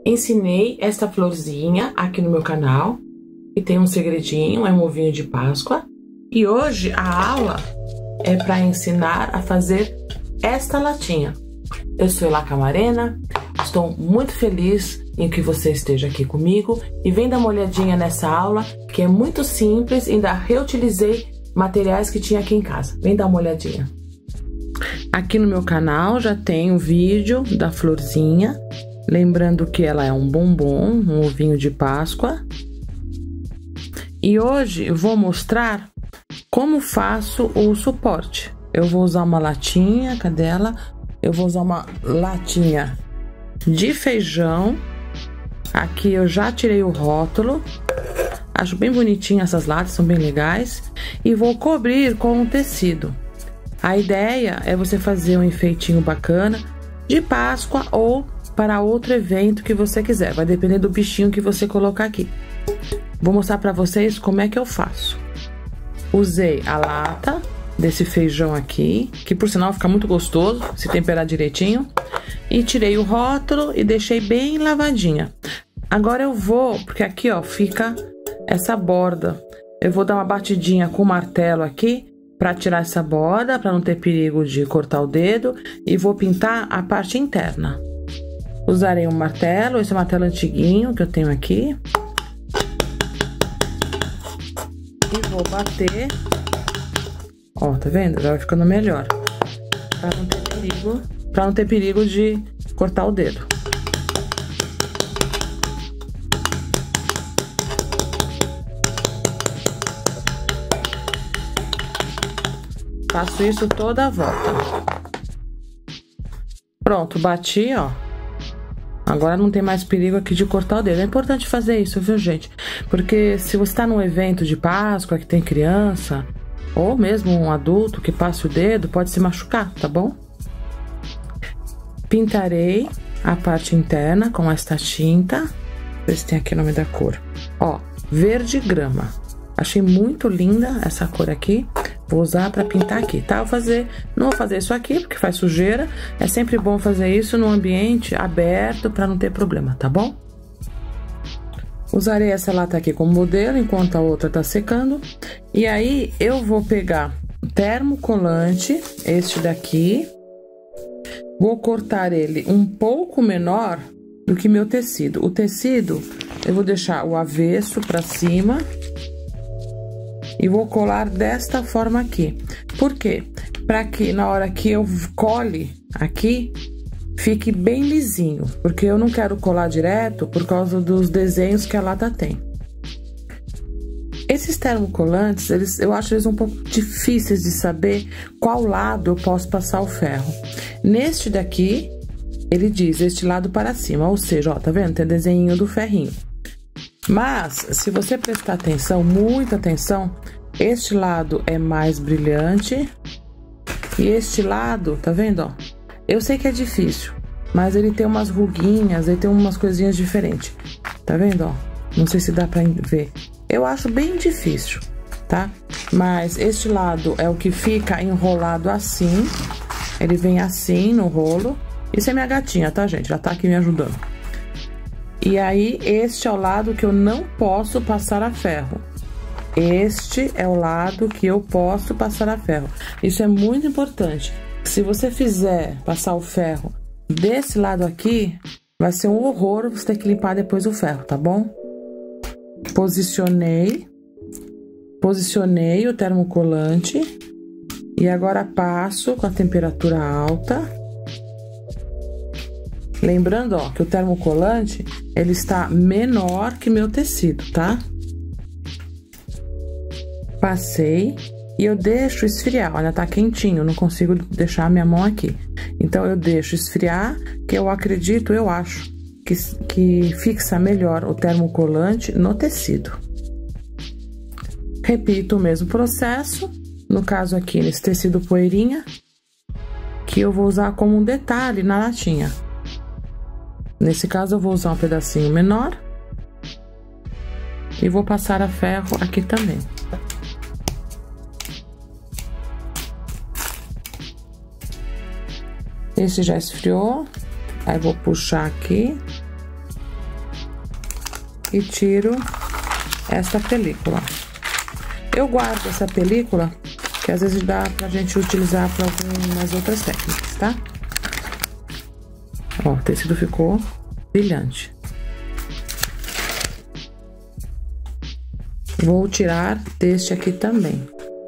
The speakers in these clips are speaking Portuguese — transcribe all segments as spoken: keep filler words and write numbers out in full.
ensinei esta florzinha aqui no meu canal, que tem um segredinho, é um ovinho de Páscoa. E hoje a aula é para ensinar a fazer esta latinha. Eu sou Elá Camarena, estou muito feliz em que você esteja aqui comigo e vem dar uma olhadinha nessa aula, que é muito simples, ainda reutilizei materiais que tinha aqui em casa. Vem dar uma olhadinha. Aqui no meu canal já tem o vídeo da florzinha, lembrando que ela é um bombom, um ovinho de Páscoa. E hoje eu vou mostrar como faço o suporte. Eu vou usar uma latinha, cadê ela? Eu vou usar uma latinha de feijão. Aqui eu já tirei o rótulo. Acho bem bonitinha essas latas, são bem legais. E vou cobrir com um tecido. A ideia é você fazer um enfeitinho bacana de Páscoa ou para outro evento que você quiser. Vai depender do bichinho que você colocar aqui. Vou mostrar para vocês como é que eu faço. Usei a lata desse feijão aqui, que por sinal fica muito gostoso, se temperar direitinho. E tirei o rótulo e deixei bem lavadinha. Agora eu vou, porque aqui ó, fica essa borda. Eu vou dar uma batidinha com o martelo aqui, para tirar essa borda, para não ter perigo de cortar o dedo. E vou pintar a parte interna. Usarei um martelo, esse martelo antiguinho que eu tenho aqui. E vou bater. Ó, tá vendo? Já vai ficando melhor. Pra não ter perigo, pra não ter perigo de cortar o dedo. Faço isso toda a volta. Pronto, bati, ó. Agora não tem mais perigo aqui de cortar o dedo. É importante fazer isso, viu, gente? Porque se você tá num evento de Páscoa que tem criança, ou mesmo um adulto que passe o dedo, pode se machucar, tá bom? Pintarei a parte interna com esta tinta. Ver se tem aqui o nome da cor. Ó, verde grama. Achei muito linda essa cor aqui. Vou usar para pintar aqui, tá? Vou fazer, não vou fazer isso aqui porque faz sujeira. É sempre bom fazer isso num ambiente aberto para não ter problema, tá bom? Usarei essa lata aqui como modelo enquanto a outra tá secando. E aí eu vou pegar termocolante, este daqui. Vou cortar ele um pouco menor do que meu tecido. O tecido eu vou deixar o avesso para cima. E vou colar desta forma aqui. Por quê? Para que na hora que eu cole aqui, fique bem lisinho. Porque eu não quero colar direto por causa dos desenhos que a lata tem. Esses termocolantes, eles, eu acho eles um pouco difíceis de saber qual lado eu posso passar o ferro. Neste daqui, ele diz este lado para cima. Ou seja, ó, tá vendo? Tem desenho do ferrinho. Mas, se você prestar atenção, muita atenção, este lado é mais brilhante e este lado, tá vendo, ó? Eu sei que é difícil, mas ele tem umas ruguinhas, ele tem umas coisinhas diferentes, tá vendo, ó? Não sei se dá pra ver. Eu acho bem difícil, tá? Mas este lado é o que fica enrolado assim, ele vem assim no rolo. Isso é minha gatinha, tá, gente? Já tá aqui me ajudando. E aí, este é o lado que eu não posso passar a ferro. Este é o lado que eu posso passar a ferro. Isso é muito importante. Se você fizer passar o ferro desse lado aqui, vai ser um horror você ter que limpar depois o ferro, tá bom? Posicionei. Posicionei o termocolante. E agora passo com a temperatura alta. Lembrando, ó, que o termocolante, ele está menor que meu tecido, tá? Passei e eu deixo esfriar. Olha, tá quentinho, não consigo deixar a minha mão aqui. Então, eu deixo esfriar, que eu acredito, eu acho, que, que fixa melhor o termocolante no tecido. Repito o mesmo processo, no caso aqui, nesse tecido poeirinha, que eu vou usar como um detalhe na latinha. Nesse caso, eu vou usar um pedacinho menor. E vou passar a ferro aqui também. Esse já esfriou. Aí, vou puxar aqui. e tiro essa película. Eu guardo essa película, que às vezes dá pra gente utilizar para algumas outras técnicas, tá? Ó, o tecido ficou brilhante. Vou tirar deste aqui também.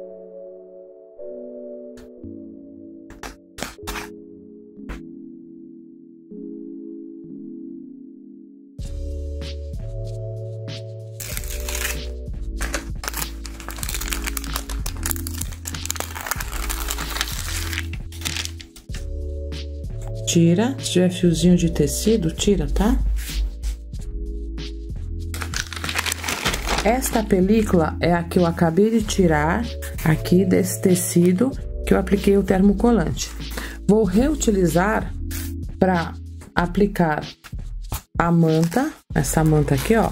Tira, se tiver fiozinho de tecido, tira, tá? Esta película é a que eu acabei de tirar aqui desse tecido que eu apliquei o termocolante. Vou reutilizar para aplicar a manta, essa manta aqui, ó,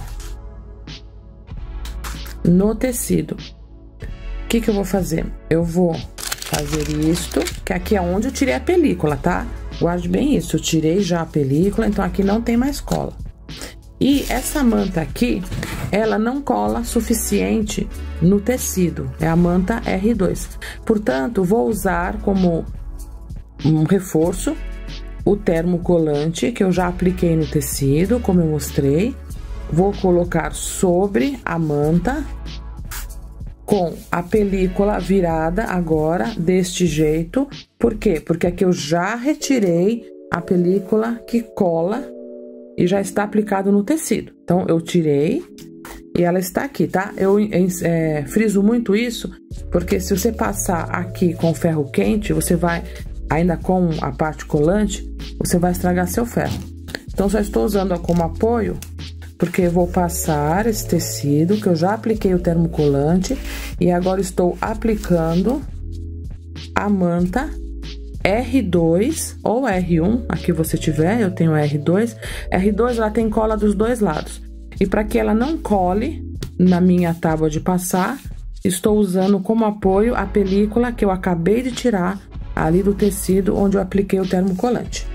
no tecido. O que que eu vou fazer? Eu vou fazer isto, que aqui é onde eu tirei a película, tá? Guarde bem isso, eu tirei já a película, então aqui não tem mais cola. E essa manta aqui, ela não cola suficiente no tecido, é a manta R dois. Portanto, vou usar como um reforço o termocolante que eu já apliquei no tecido, como eu mostrei. Vou colocar sobre a manta com a película virada agora deste jeito. Por quê? Porque aqui eu já retirei a película que cola e já está aplicado no tecido. Então, eu tirei e ela está aqui, tá? Eu é, friso muito isso, porque se você passar aqui com ferro quente, você vai, ainda com a parte colante, você vai estragar seu ferro. Então, só estou usando como apoio, porque eu vou passar esse tecido, que eu já apliquei o termocolante, e agora estou aplicando a manta R dois ou R um, aqui você tiver, eu tenho R dois. R dois, ela tem cola dos dois lados. E para que ela não cole na minha tábua de passar, estou usando como apoio a película que eu acabei de tirar ali do tecido onde eu apliquei o termocolante.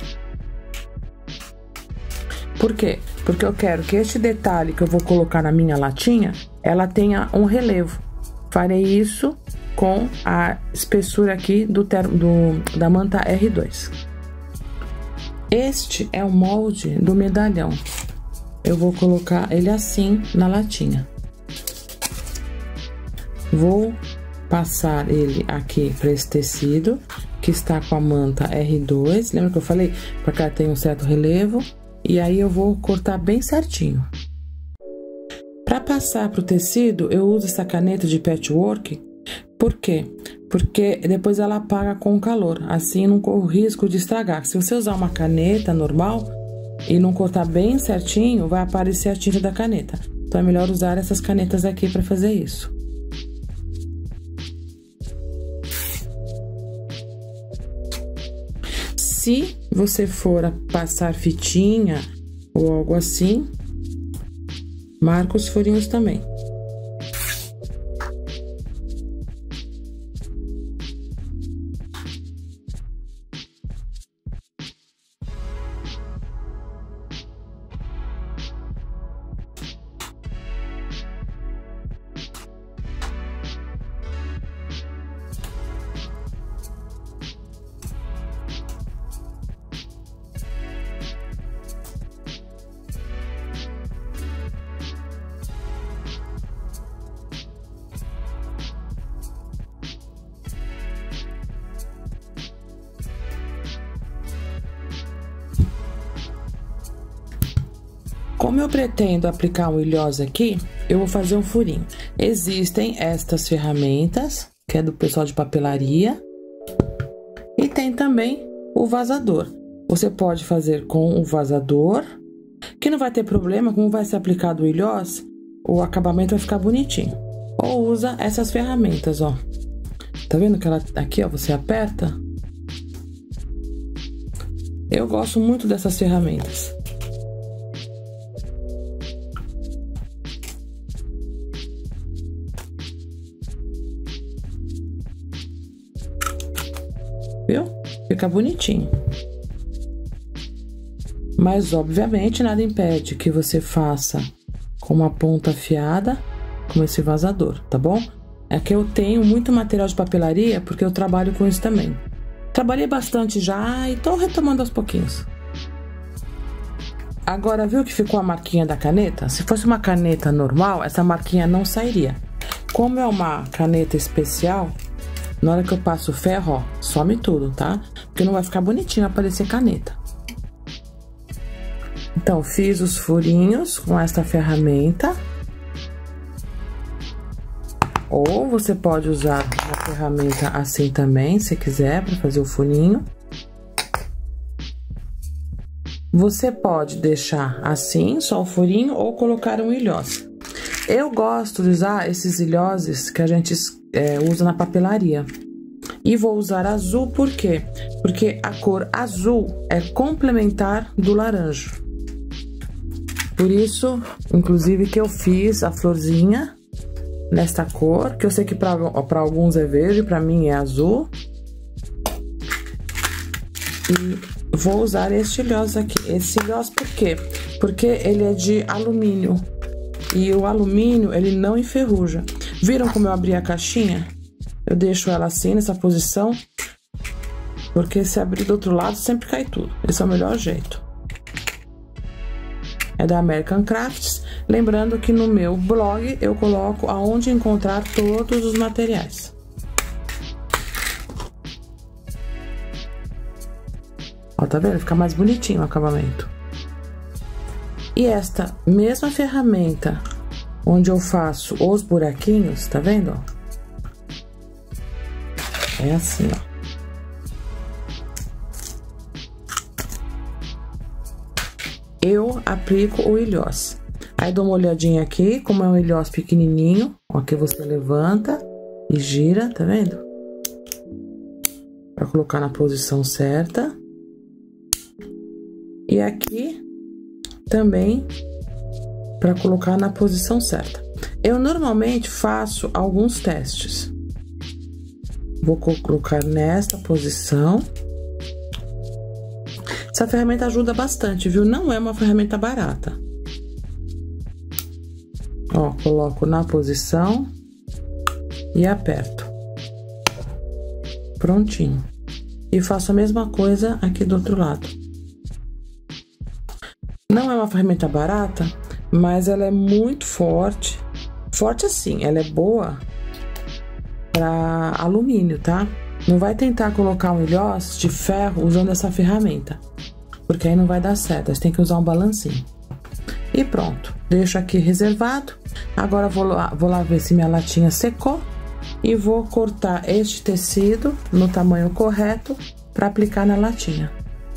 Por quê? Porque eu quero que este detalhe que eu vou colocar na minha latinha, ela tenha um relevo. Farei isso com a espessura aqui do, termo, do da manta R dois. Este é o molde do medalhão. Eu vou colocar ele assim na latinha. Vou passar ele aqui para esse tecido que está com a manta R dois. Lembra que eu falei? Para cá tem um certo relevo. E aí eu vou cortar bem certinho. Para passar para o tecido, eu uso essa caneta de patchwork. Por quê? Porque depois ela apaga com o calor. Assim não corro risco de estragar. Se você usar uma caneta normal e não cortar bem certinho, vai aparecer a tinta da caneta. Então é melhor usar essas canetas aqui para fazer isso. Se você for passar fitinha ou algo assim, marca os furinhos também. Como eu pretendo aplicar um ilhós aqui, eu vou fazer um furinho. Existem estas ferramentas, que é do pessoal de papelaria, e tem também o vazador. Você pode fazer com o vazador, que não vai ter problema, como vai ser aplicado o ilhós, o acabamento vai ficar bonitinho. Ou usa essas ferramentas, ó. Tá vendo que ela aqui, ó, você aperta? Eu gosto muito dessas ferramentas. Viu? Fica bonitinho. Mas, obviamente, nada impede que você faça com uma ponta afiada, como esse vazador, tá bom? É que eu tenho muito material de papelaria, porque eu trabalho com isso também. Trabalhei bastante já e tô retomando aos pouquinhos. Agora, viu que ficou a marquinha da caneta? Se fosse uma caneta normal, essa marquinha não sairia. Como é uma caneta especial, na hora que eu passo o ferro, ó, some tudo, tá? Porque não vai ficar bonitinho, vai parecer caneta. Então, fiz os furinhos com esta ferramenta. Ou você pode usar uma ferramenta assim também, se quiser, para fazer o furinho. Você pode deixar assim, só o furinho, ou colocar um ilhós. Eu gosto de usar esses ilhoses que a gente é, usa na papelaria. E vou usar azul, por quê? Porque a cor azul é complementar do laranja. Por isso, inclusive, que eu fiz a florzinha nesta cor, que eu sei que para alguns é verde, para mim é azul. E vou usar este ilhós aqui. Esse ilhós por quê? Porque ele é de alumínio. E o alumínio, ele não enferruja. Viram como eu abri a caixinha? Eu deixo ela assim, nessa posição. Porque se abrir do outro lado, sempre cai tudo. Esse é o melhor jeito. É da American Crafts. Lembrando que no meu blog, eu coloco aonde encontrar todos os materiais. Ó, tá vendo? Fica mais bonitinho o acabamento. E esta mesma ferramenta, onde eu faço os buraquinhos, tá vendo, ó? É assim, ó. Eu aplico o ilhós. Aí dou uma olhadinha aqui, como é um ilhós pequenininho, ó, que você levanta e gira, tá vendo? Pra colocar na posição certa. E aqui também para colocar na posição certa. Eu normalmente faço alguns testes. Vou colocar nesta posição. Essa ferramenta ajuda bastante, viu? Não é uma ferramenta barata. Ó, coloco na posição e aperto. Prontinho. E faço a mesma coisa aqui do outro lado. Não é uma ferramenta barata, mas ela é muito forte. Forte assim, ela é boa para alumínio, tá? Não vai tentar colocar um ilhós de ferro usando essa ferramenta, porque aí não vai dar certo, você tem que usar um balancinho. E pronto, deixo aqui reservado. Agora vou lá, vou lá ver se minha latinha secou e vou cortar este tecido no tamanho correto para aplicar na latinha.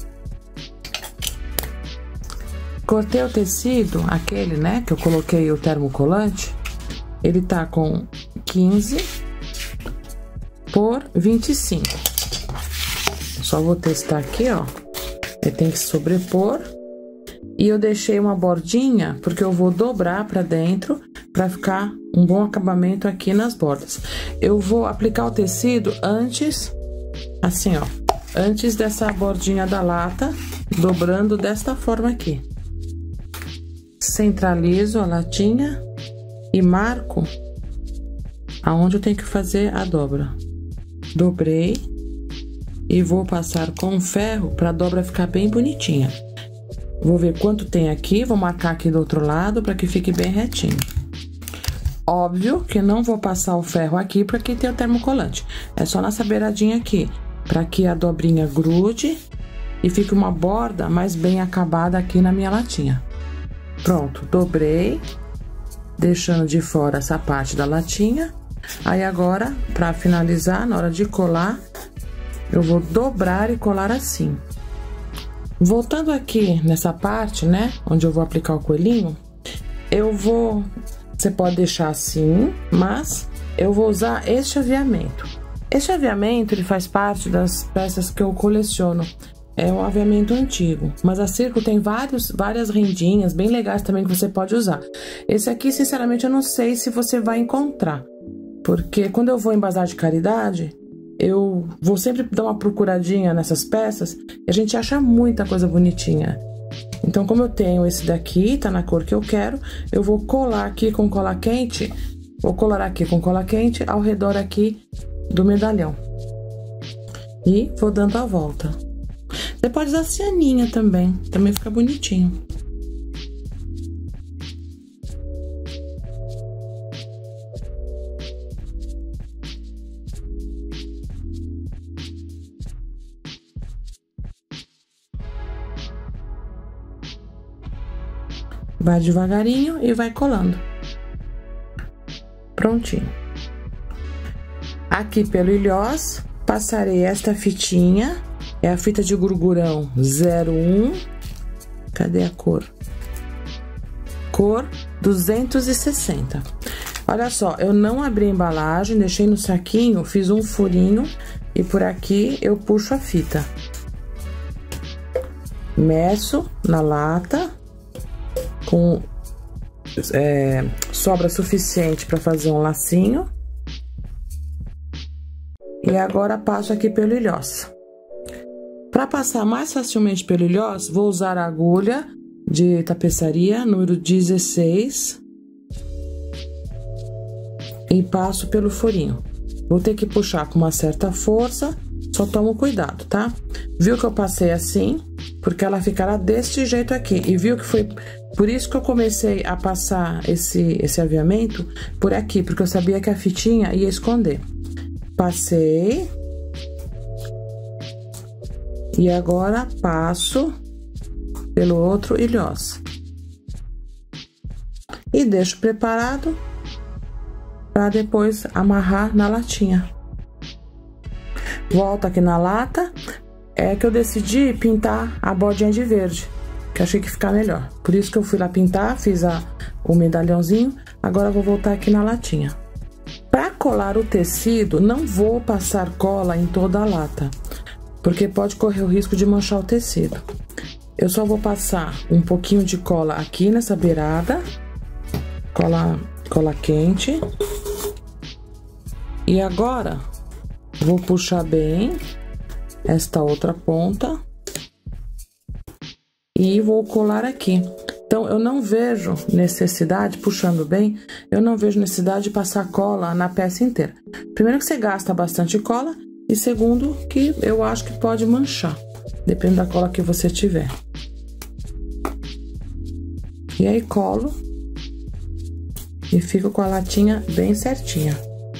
Cortei o tecido, aquele, né, que eu coloquei o termocolante, ele tá com quinze por vinte e cinco. Só vou testar aqui, ó. Ele tem que sobrepor. E eu deixei uma bordinha, porque eu vou dobrar pra dentro, pra ficar um bom acabamento aqui nas bordas. Eu vou aplicar o tecido antes, assim, ó, antes dessa bordinha da lata, dobrando desta forma aqui. Centralizo a latinha e marco aonde eu tenho que fazer a dobra. Dobrei e vou passar com ferro para a dobra ficar bem bonitinha. Vou ver quanto tem aqui, vou marcar aqui do outro lado para que fique bem retinho. Óbvio que não vou passar o ferro aqui para que tem o termocolante. É só nessa beiradinha aqui, para que a dobrinha grude e fique uma borda mais bem acabada aqui na minha latinha. Pronto, dobrei, deixando de fora essa parte da latinha. Aí agora, para finalizar, na hora de colar, eu vou dobrar e colar assim. Voltando aqui nessa parte, né, onde eu vou aplicar o coelhinho, eu vou... Você pode deixar assim, mas eu vou usar este aviamento. Este aviamento, ele faz parte das peças que eu coleciono. É um aviamento antigo, mas a Circo tem vários, várias rendinhas bem legais também que você pode usar. Esse aqui, sinceramente, eu não sei se você vai encontrar, porque quando eu vou em bazar de caridade, eu vou sempre dar uma procuradinha nessas peças e a gente acha muita coisa bonitinha. Então, como eu tenho esse daqui, tá na cor que eu quero, eu vou colar aqui com cola quente, vou colar aqui com cola quente ao redor aqui do medalhão. E vou dando a volta. Você pode usar cianinha também, também fica bonitinho. Vai devagarinho e vai colando. Prontinho. Aqui pelo ilhós, passarei esta fitinha, é a fita de gurgurão zero um. Cadê a cor? Cor duzentos e sessenta. Olha só, eu não abri a embalagem, deixei no saquinho, fiz um furinho e por aqui eu puxo a fita. Meço na lata. Com é, sobra suficiente para fazer um lacinho. E agora passo aqui pelo ilhós. Para passar mais facilmente pelo ilhós, vou usar a agulha de tapeçaria número dezesseis e passo pelo furinho. Vou ter que puxar com uma certa força, só tomo cuidado, tá? Viu que eu passei assim? Porque ela ficará deste jeito aqui. E viu que foi por isso que eu comecei a passar esse, esse aviamento por aqui, porque eu sabia que a fitinha ia esconder. Passei. E agora passo pelo outro ilhós. E deixo preparado para depois amarrar na latinha. Volto aqui na lata. É que eu decidi pintar a bordinha de verde, que achei que fica melhor. Por isso que eu fui lá pintar, fiz a, o medalhãozinho. Agora eu vou voltar aqui na latinha. Para colar o tecido, não vou passar cola em toda a lata, porque pode correr o risco de manchar o tecido. Eu só vou passar um pouquinho de cola aqui nessa beirada, cola, cola quente. E agora, vou puxar bem esta outra ponta e vou colar aqui. Então, eu não vejo necessidade, puxando bem, eu não vejo necessidade de passar cola na peça inteira. Primeiro que você gasta bastante cola e segundo que eu acho que pode manchar, depende da cola que você tiver. E aí colo e fico com a latinha bem certinha.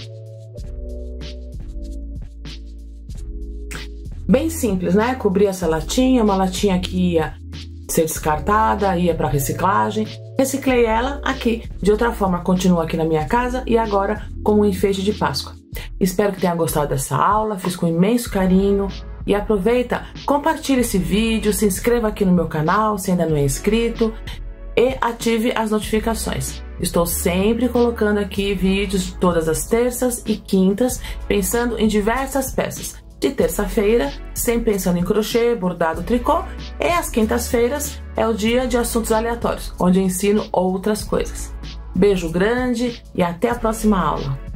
Bem simples, né? Cobri essa latinha, uma latinha que ia ser descartada, ia para reciclagem. Reciclei ela aqui. De outra forma, continua aqui na minha casa e agora como um enfeite de Páscoa. Espero que tenha gostado dessa aula, fiz com imenso carinho. E aproveita, compartilhe esse vídeo, se inscreva aqui no meu canal se ainda não é inscrito e ative as notificações. Estou sempre colocando aqui vídeos todas as terças e quintas, pensando em diversas peças. De terça-feira, sempre pensando em crochê, bordado, tricô, e às quintas-feiras é o dia de assuntos aleatórios, onde eu ensino outras coisas. Beijo grande e até a próxima aula!